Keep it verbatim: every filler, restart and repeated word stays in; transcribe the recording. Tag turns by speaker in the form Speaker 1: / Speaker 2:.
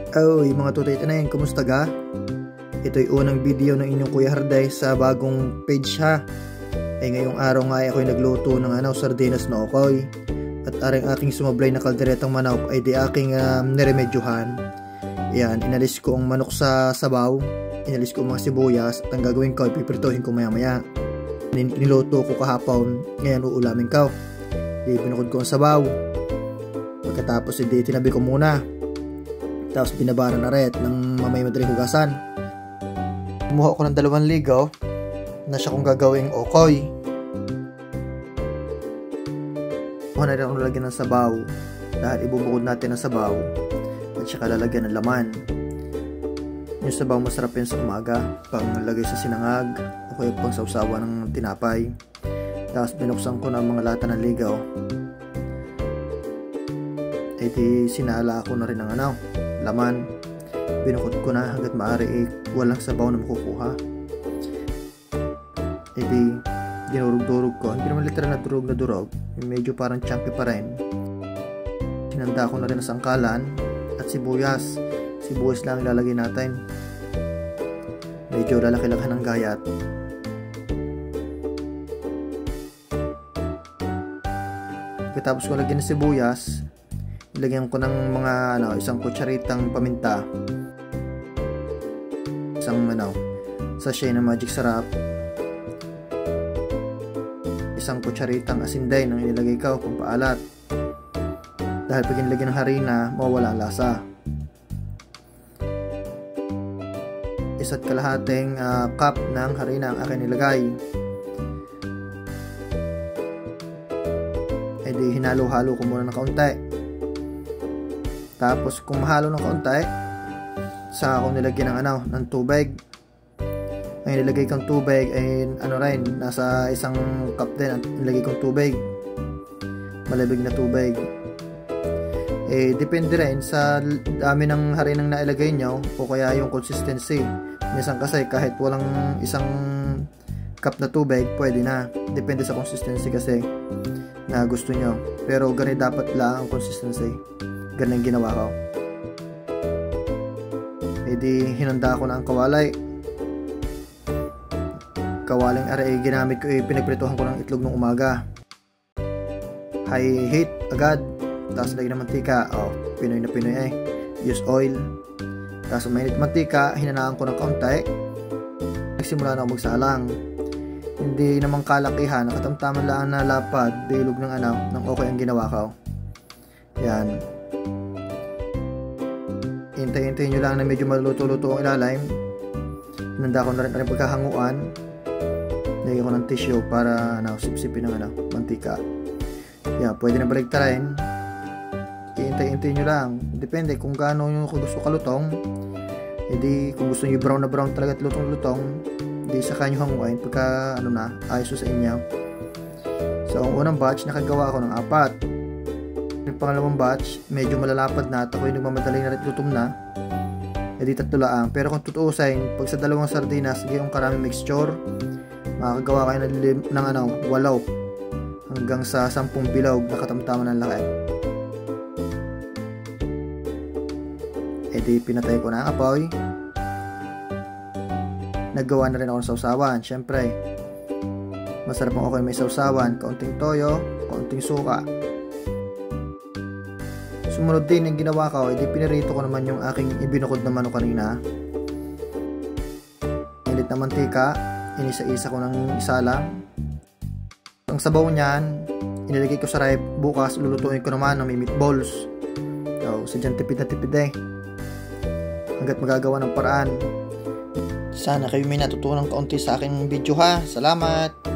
Speaker 1: Oy mga tutay tanayin, kumusta ga? Ito'y unang video ng inyong Kuya Harday sa bagong page ha. Ay ngayong araw nga ay ako'y nagluto ng ano, sardinas na okoy. At aring aking sumablay na kalderetang manok ay di aking um, niremedyohan. Yan, inalis ko ang manok sa sabaw. Inalis ko ang mga sibuyas. At ang gagawin ko ay pipritohin ko maya maya. Niluto ko kahapon, ngayon uulamin ko. Di binukod ko ang sabaw. Pagkatapos hindi tinabi ko muna. Tapos binabara na rin ng mamay madaling hugasan. Kumuha ko ng dalawang ligaw na siya kong gagawing okoy. Kuha na rin akong lalagyan ng sabaw dahil ibubukod natin ang sabaw at saka lalagyan ng laman. Yung sabaw masarap yun sa umaga pang lagay sa sinangag o kaya pang sausawa ng tinapay. Tapos binuksan ko ng mga lata ng ligaw. E di sinala ko na rin ng ano, laman. Binukod ko na hanggat maaari eh, walang sabaw na makukuha. E di dinurog-durog ko. Hindi naman literal na durog na durog, medyo parang chunky pa rin. Sinanda ko na rin ang sangkalan at sibuyas. Sibuyas lang ilalagay natin. Medyo lalaki-laki ng gayat. Pagkatapos ko lagyan ng sibuyas, ilagyan ko ng mga ano, isang kutsaritang paminta, isang ano, sachet ng magic sarap, isang kutsaritang asin din ang ilagay ko pampaalat dahil pag inilagyan ng harina mawawala ang lasa. Isa't kalahating uh, cup ng harina ang akin nilagay. E di hinalo-halo ko muna ng kaunti. Tapos kung mahalo ng kaunti, saka akong nilagyan ng ano, ng tubig. Ang nilagay kong tubig ay ano rin, nasa isang cup din ang nilagay kong tubig. Malamig na tubig. Eh depende rin sa dami ng harinang nailagay nyo o kaya yung consistency. Minsan kasi kahit walang isang cup na tubig, pwede na. Depende sa consistency kasi na gusto nyo. Pero ganun dapat lang ang consistency. Ganun ginawa ko. E di hinanda ko na ang kawalay. Kawaling aray ginamit ko, eh, pinagprituhan ko ng itlog ng umaga. High heat agad. Tapos lagyan ng mantika. Oh, Pinoy na Pinoy eh. Use oil. Tapos mainit mantika, hinanaan ko ng kaunti. Nagsimula na ako magsalang. Hindi naman kalakihan, nakatamtaman lang na lapad, bilog ng ano, ng okay ang ginawa ko. Yan. Hintay-hintayin nyo lang na medyo maluto-luto ang ilalim. Hinanda ko na rin rin pagkahanguan. Lagyan ko ng tissue para ano, sip-sipin ng ano, mantika. Yan, pwede na baligtarin. Hintay-hintayin nyo lang. Depende kung gaano nyo gusto kalutong. Hindi kung gusto nyo brown na brown talaga at lutong-lutong, hindi sa kanyo hanguin pagka ano na, ayos sa inyo. So, ang unang batch nakagawa ko ng apat. Yung pangalawang batch, medyo malalapad na at ako'y nagmamadali na rin lutom na. E di tatlo lang. Pero kung tutuusin, pag sa dalawang sardinas, gayong karaming mixture, makakagawa kayo ng, lim- ng ano, walaw hanggang sa sampung bilog na katamtaman ng laki. E di pinatay ko na ang apoy. Naggawa na rin ako ng sausawan. Syempre, masarap ang okay may sausawan. Kaunting toyo, kaunting suka. Sumunod din yung ginawa ko, edi pinirito ko naman yung aking ibinukod na manok kanina. Ilit na mantika, inisa-isa ko ng isa lang. Ang sabaw niyan, inilagay ko sa rep. Bukas, lulutuin ko naman ng meatballs. So, sadyang tipid na tipid eh. Hanggat magagawa ng paraan. Sana kayo may natutunan kaunti sa aking video ha. Salamat!